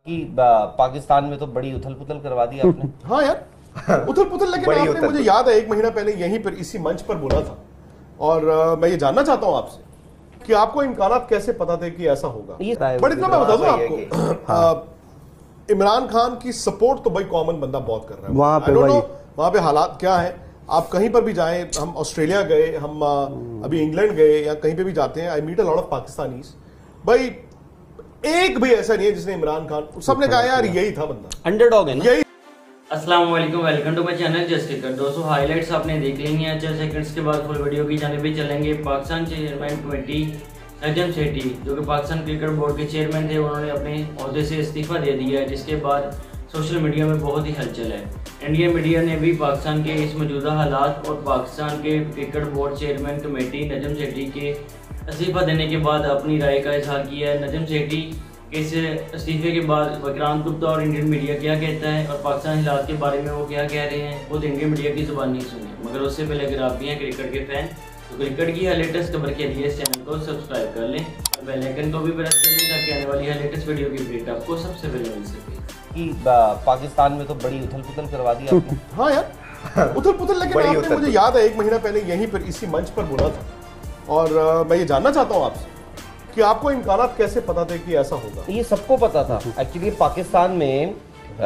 कि पाकिस्तान में तो बड़ी उथल पुथल करवा दी आपने। हाँ यार, उथल पुथल, लेकिन आपने मुझे याद है 1 महीना पहले यहीं पर इसी मंच पर बोला था। और मैं ये जानना चाहता हूं आपसे कि आपको इम्कानात कैसे पता थे कि ऐसा होगा। बट इतना मैं बता दूं आपको, इमरान खान की सपोर्ट तो भाई कॉमन बंदा बहुत कर रहा है वहां पे हालात क्या है। आप कहीं पर भी जाएं, हम ऑस्ट्रेलिया गए, हम अभी इंग्लैंड गए या कहीं पे भी जाते हैं, I meet a lot of Pakistanis. भाई एक भी ऐसा नहीं है जिसने इमरान खान, सबने कहा यार यही था बंदा, अंडरडॉग है ना। यही। अस्सलाम वालेकुम, welcome to my channel just cricket. दोस्तों हाइलाइट्स आपने देख लेंगे, 4 सेकंड्स के बाद फुल वीडियो की जाने भी चलेंगे। पाकिस्तान चेयरमैन कमेटी नजम सेठी, जो कि पाकिस्तान क्रिकेट बोर्ड के चेयरमैन थे, उन्होंने अपने ओहदे से इस्तीफा दे दिया है, जिसके बाद सोशल मीडिया में बहुत ही हलचल है। इंडियन मीडिया ने भी पाकिस्तान के इस मौजूदा हालात और पाकिस्तान के cricket board chairman committee Najam Sethi के इस्तीफा देने के बाद अपनी राय का इजहार किया है। नजम सेठी के इस इस्तीफे के बाद विक्रांत गुप्ता और इंडियन मीडिया क्या कहता है और पाकिस्तान हालात के बारे में वो क्या कह रहे हैं, खुद इंडियन मीडिया की जुबान नहीं सुनी। मगर उससे पहले अगर आप भी हैं क्रिकेट के फैन, तो क्रिकेट की लेटेस्ट खबर के लिए इस चैनल को सब्सक्राइब कर लें और बेल आइकन को भी प्रेस कर लें, ताकि आने वाली लेटेस्ट वीडियो की अपडेट आपको सबसे पहले मिल सके। कि पाकिस्तान में तो बड़ी उथल पुथल करवा दी आपने। हाँ यार, उथल पुथल, लेकिन आपने मुझे याद है 1 महीना पहले यहीं पर इसी मंच पर बोला था। और मैं ये जानना चाहता हूँ आपसे कि आपको इम्कानात कैसे पता थे कि ऐसा होगा। ये सबको पता था एक्चुअली। पाकिस्तान में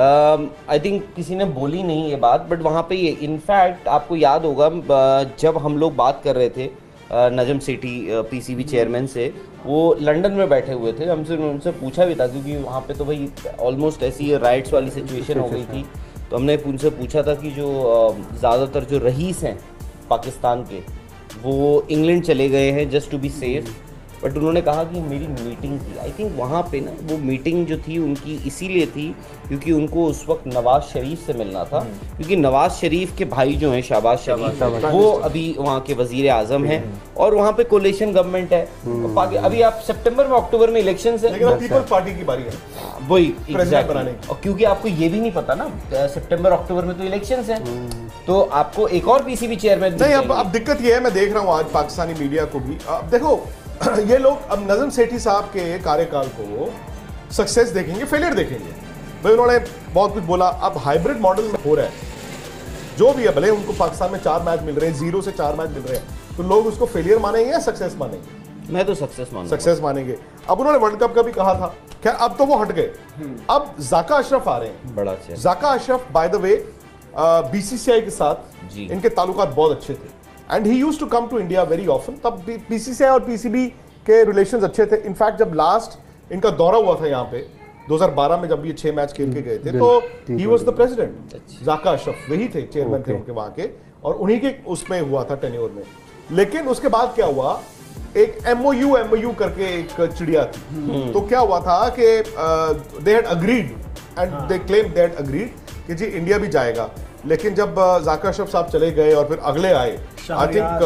आई थिंक किसी ने बोली नहीं ये बात, बट वहाँ पे ये इनफैक्ट आपको याद होगा जब हम लोग बात कर रहे थे नजम सेठी पीसीबी चेयरमैन से, वो लंदन में बैठे हुए थे, हमसे उनसे पूछा भी था, क्योंकि वहाँ पे तो भाई ऑलमोस्ट ऐसी राइट्स वाली सिचुएशन हो गई थी। तो हमने उनसे पूछा था कि जो ज़्यादातर जो रईस हैं पाकिस्तान के, वो इंग्लैंड चले गए हैं just to be safe. But उन्होंने कहा कि मेरी मीटिंग थी, आई थिंक वहाँ पे ना वो मीटिंग जो थी उनकी इसीलिए थी क्योंकि उनको उस वक्त नवाज शरीफ से मिलना था, क्योंकि नवाज शरीफ के भाई जो हैं शहबाज शरीफ, वो अभी वहाँ के वजीर आजम हैं और वहाँ पे कोलिशन गवर्नमेंट है। अभी आप सितंबर में अक्टूबर में इलेक्शन है, लेकिन पीपल्स पार्टी की बारी है वही प्रेसिडेंट बनाने की। और क्योंकि आपको ये भी नहीं पता ना सितंबर अक्टूबर में तो इलेक्शन है, तो आपको एक और पीसीबी चेयरमैन नहीं। अब दिक्कत ये है, मैं देख रहा हूँ आज पाकिस्तानी मीडिया को भी, अब देखो ये लोग अब नजम सेठी साहब के कार्यकाल को सक्सेस देखेंगे, फेलियर देखेंगे। भाई उन्होंने बहुत कुछ बोला, अब हाइब्रिड मॉडल में हो रहा है जो भी है, भले उनको पाकिस्तान में 4 मैच मिल रहे हैं, 0 से 4 मैच मिल रहे हैं, तो लोग उसको फेलियर मानेंगे या सक्सेस मानेंगे? मैं तो सक्सेस मानेंगे। अब उन्होंने वर्ल्ड कप का भी कहा था, क्या अब तो वो हट गए। अब जाका अशरफ आ रहे हैं, बड़ा Zaka Ashraf by the way BCCI के साथ इनके ताल्लुकात बहुत अच्छे थे, and he used to come to India very often. तब बीसीसीआई और पीसीबी के रिलेशंस अच्छे थे। इनफैक्ट जब लास्ट इनका दौरा हुआ था यहाँ पे 2012 में, जब ये 6 मैच खेल के गए थे, तो ही वाज द प्रेसिडेंट। जाका अशरफ वही थे, चेयरमैन थे उनके वहां के, और उन्हीं के उसमें हुआ था टेन्योर में। लेकिन उसके बाद क्या हुआ, एक एमओयू करके एक चिड़िया थी। तो क्या हुआ था कि they had agreed and they claim they had agreed कि जी इंडिया भी जाएगा। लेकिन जब जाका अशरफ साहब चले गए और फिर अगले आए, आई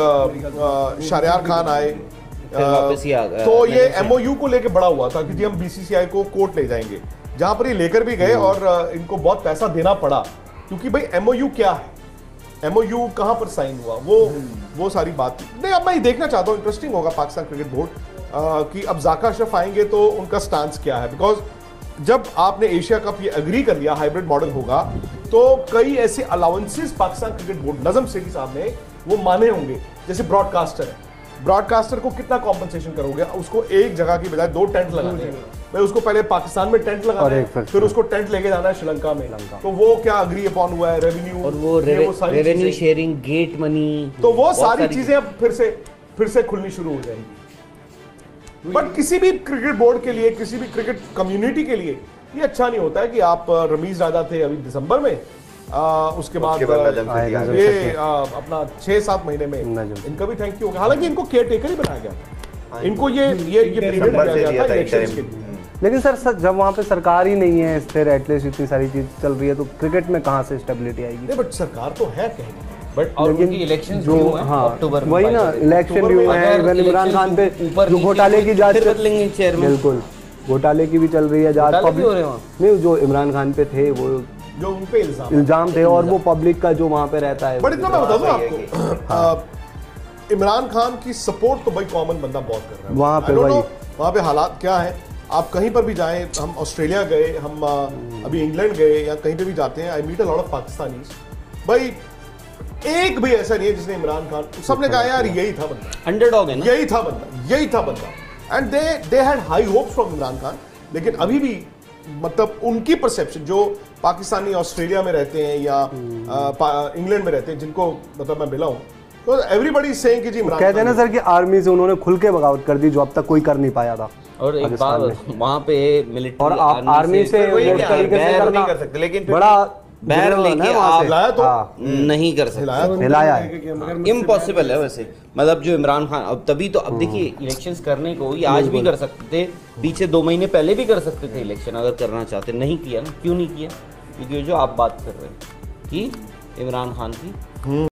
थिंक शहरयार खान आए, तो ये एमओयू को लेके बड़ा हुआ था कि जी हम बीसीसीआई को कोर्ट ले जाएंगे, जहां पर ये लेकर भी गए और इनको बहुत पैसा देना पड़ा, क्योंकि भाई एमओयू क्या है, एमओयू कहां पर साइन हुआ, वो सारी बात नहीं। अब मैं देखना चाहता हूं, इंटरेस्टिंग होगा पाकिस्तान क्रिकेट बोर्ड कि अब जाका अशरफ आएंगे तो उनका स्टांस क्या है। बिकॉज जब आपने एशिया कप ये एग्री कर लिया हाइब्रिड मॉडल होगा, तो कई ऐसे allowances Pakistan cricket board Najam Sethi साहब ने वो माने होंगे। जैसे ब्रॉडकास्टर है, ब्रॉडकास्टर को कितना कॉम्पनसेशन करोगे, उसको एक जगह की बजाय 2 टेंट लगाने हैं। भाई उसको पहले पाकिस्तान में टेंट लगाना है, फिर उसको टेंट लेके जाना है श्रीलंका में, तो वो क्या अग्री अपॉन हुआ है, रेवेन्यू और वो रेवेन्यू शेयरिंग, गेट मनी, तो वो सारी चीजें अब फिर से खुलनी शुरू हो जाएंगी। बट किसी भी क्रिकेट बोर्ड के लिए, किसी भी क्रिकेट कम्युनिटी के लिए ये अच्छा नहीं होता है कि आप रमीज राजा थे अभी दिसंबर में, उसके बाद ये अपना 6-7 महीने में इनका भी थैंक यू हो गया। हालांकि इनको केयर टेकर ही बनाया गया था, इनको ये पीरियड दिया गया था इलेक्शंस के लिए। लेकिन सर जब वहाँ पे सरकार ही नहीं है, स्थिर एटलीस्ट इतनी सारी चीज चल रही है, तो क्रिकेट में कहाँ से स्टेबिलिटी आएगी? नहीं, बट सरकार तो है कहीं, बट और उनकी इलेक्शन जो अक्टूबर में, वही ना इलेक्शन भी हुए हैं, इमरान खान पे जो घोटाले की जांच बदलेंगे चेयरमैन, बिल्कुल घोटाले की भी चल रही है जांच, नहीं जो इमरान खान पे थे वो जो उन पे इल्जाम थे, और वो पब्लिक का जो वहाँ पे रहता है। बट इतना मैं बता दूं आपको, इमरान खान की सपोर्ट तो भाई कॉमन बंदा बहुत कर रहा है वहाँ पे। हालात क्या है, आप कहीं पर भी जाएं, हम ऑस्ट्रेलिया गए, हम अभी इंग्लैंड गए या कहीं पे भी जाते हैं, I meet a lot of Pakistanis. भाई एक भी ऐसा नहीं है जिसने इमरान खान, सबने कहा यार यही था बंदा, अंडरडॉग है ना, यही था बंदा, and they had high hopes from Imran Khan. लेकिन अभी भी मतलब उनकी परसेप्शन, जो पाकिस्तानी ऑस्ट्रेलिया में रहते हैं या इंग्लैंड में रहते हैं, जिनको मतलब मैं मिला हूं, तो एवरीबॉडी सेइंग कि जी इमरान कहते हैं ना सर कि आर्मी से उन्होंने खुल के बगावत कर दी जो अब तक कोई कर नहीं पाया था। और एक बात वहाँ पे मिलिट्री और आप आर्मी से नहीं कर सकते, लेकिन बड़ा बैर लेके आप हिलाया तो नहीं कर सकते, हिलाया है, इम्पॉसिबल है वैसे। मतलब जो इमरान खान अब तभी तो, अब देखिए इलेक्शंस करने को ये आज भी कर सकते थे, पीछे 2 महीने पहले भी कर सकते थे इलेक्शन अगर करना चाहते, नहीं किया ना। क्यों नहीं किया? क्योंकि जो आप बात कर रहे हैं कि इमरान खान की